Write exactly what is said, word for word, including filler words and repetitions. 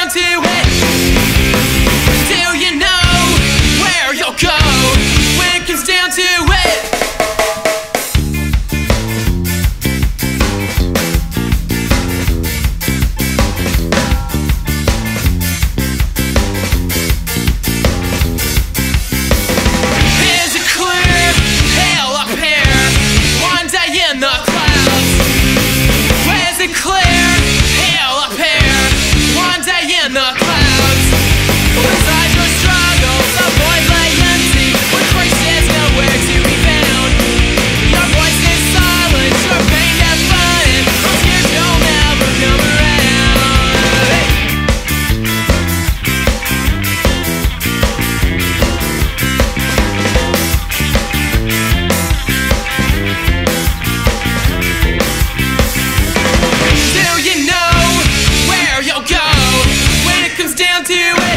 down to it, do you know where you'll go when it comes down to it? Is it clear? Hell up here, one day in the clouds. Is it clear? Hell up here, one day in the clouds. Beside your struggles, a void lay empty, where Christ is nowhere to be found. Your voice is silent, your pain deafening, those years you'll never come around. Hey. Do you know where you'll go when it comes down to it?